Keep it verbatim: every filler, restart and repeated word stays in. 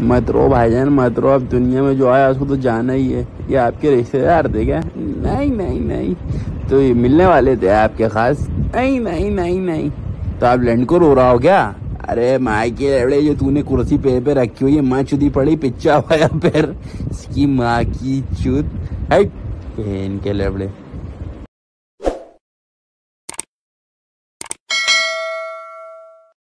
मत रो भाईजान मत रो, अब दुनिया में जो आया उसको तो जाना ही है। ये आपके रिश्तेदार थे क्या? नहीं नहीं नहीं, तो ये मिलने वाले थे आपके खास? नहीं नहीं नहीं नहीं, तो आप लड़को रो रहा हो क्या? अरे माँ के लड़े, जो तूने कुर्सी पे पे रखी हुई है, माँ चुदी पड़ी पिच्चा हुआ पैर, इसकी माँ की चुद है, के लड़े।